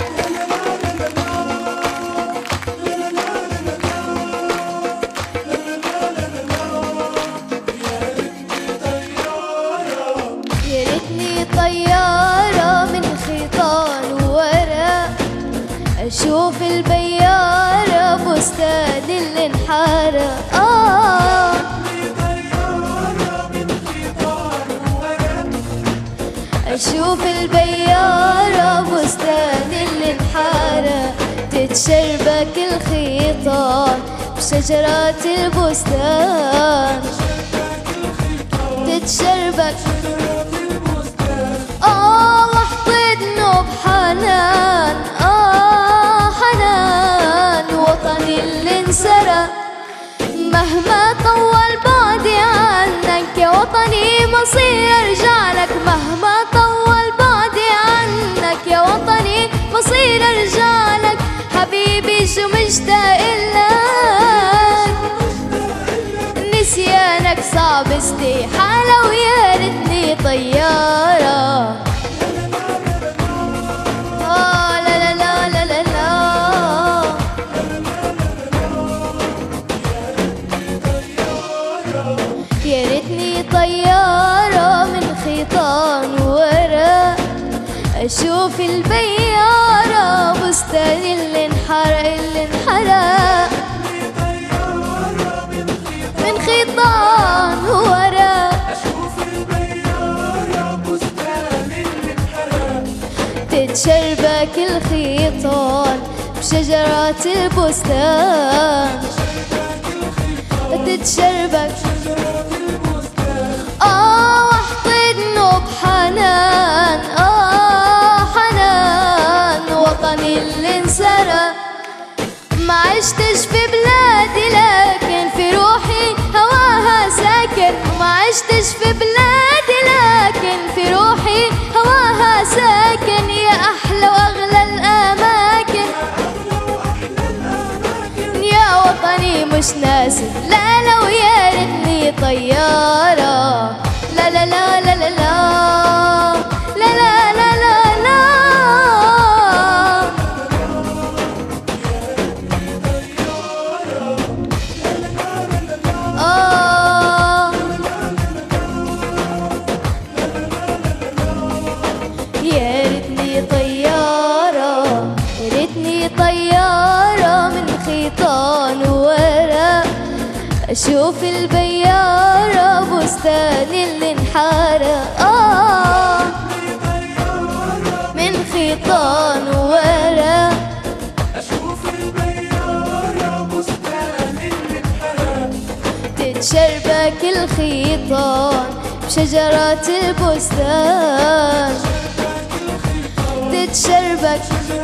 طيارة من خيطان وورق، أشوف البيارة بستان اللي انحرق. أشوف البيارة بستان اللي انحرق، تتشربك الخيطان بشجرات البستان، تتشربك واحضنه بحنان. حنان وطني اللي انسرق، مهما طول بعدي عنك يا وطني مصير ارجع لك. مهما طول بعدي عنك يا وطني مصير ارجع لك. حبيبي شو مشتاق لك، نسيانك صعب استحالة ويا ريتني طيارة. لا لا لا لا لا لا، يا ريتني طيارة من خيطان وورق، أشوف البيارة بستان اللي انحرق اللي انحرق. من خيطان وورق، أشوف البيارة بستان اللي انحرق، تتشربك الخيطان بشجرات البستان، تتشربك واحضنه بحنان. حنان وطني اللي انسرق، ما عشتش في بلادي لكن في روحي هواها ساكن. ما عشتش في بلادي لكن في روحي هواها ساكن. يا أحلى وأغلى الأماكن، يا وطني مش ناسي. لا لا ويا ريتني طيارة. لا لا لا لا لا لا لا لا لا لا لا. يا ريتني طيارة، يا ريتني طيارة من خيطان وورق، أشوف البيارة بستان اللي انحرق. من خيطان وورق، أشوف البيارة بستان اللي انحرق، تتشربك الخيطان بشجرات البستان، تتشربك